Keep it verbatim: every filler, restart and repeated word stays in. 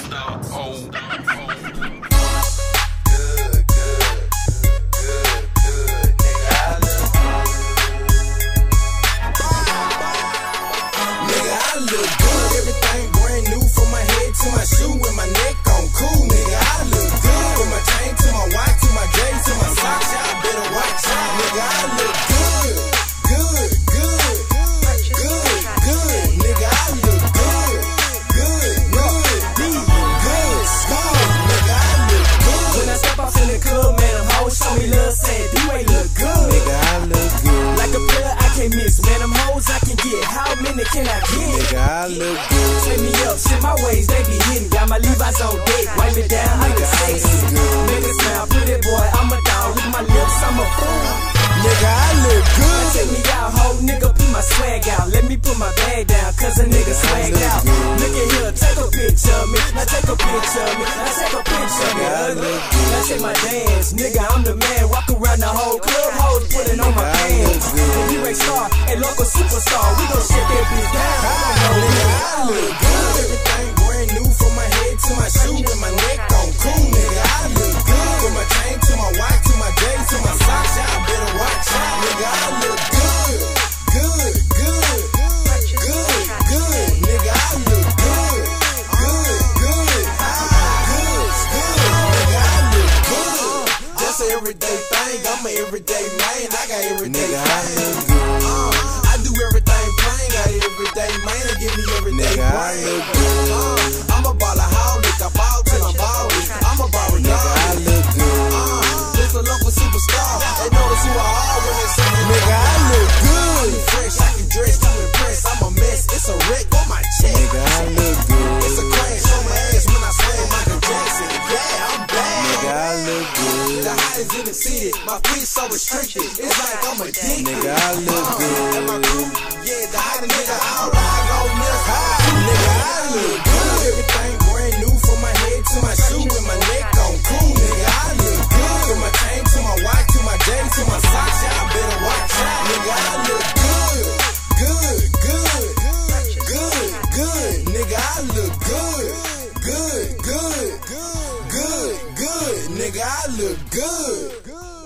Man, them hoes I can get, how many can I get? Nigga, I look good. Take me up, shit, my ways, they be hitting. Got my Levi's on deck, wipe it down, I look sexy. Nigga smile, pretty boy, I'm a dog. With my lips, I'm a fool. Nigga, I look good. Now take me out, ho, nigga, put my swag out. Let me put my bag down, cause a nigga swagged out. Look at here, take a picture of me. Now take a picture of me. Now take a picture of me. Now take my dance, nigga, I'm the man. Walk around the whole club, hoes putting on my pants. If you ain't star, a local superstar, we gon' shut that bitch down. Nigga, I look good. Everything brand new from my head to my shoe and my neck on cool. Nigga, I look good. From my chain to my watch to my J's to my socks, y'all better watch out. Nigga, I look good. Good, good, good, good. Nigga, I look good. Good, good, ah, good, good. Nigga, I look good. Just an everyday thing. I'm an everyday man. I got everyday things. Uh, I do everything plain. Got everyday man. Give me everyday brain. Uh, I'm a ballaholic. I ball till I'm ballin'. I'm a baller. Nigga, I look good. Uh, just a local superstar. They notice who I are when they say, nigga, I look good. I'm fresh. I can dress to impress. I'm a mess. It's a wreck on my chest. Nigga, I look good. It's a crash on my ass when I slam Michael Jackson. Yeah, I'm bad. Nigga, I look good. The hottest in the city. My feet so restricted. It's like I'm addicted. Nigga, I look uh, good. And my crew, yeah, the hottest nigga. I ride on this high. Nigga, I look good. Everything brand new from my head to my shoe and my neck on cool. Nigga, I look good. From my chain to my watch to my J's to my socks, y'all better watch out. Nigga, I look good. Good, good, good, good. Nigga, I look good. Good, good, good, good. Nigga, I look good.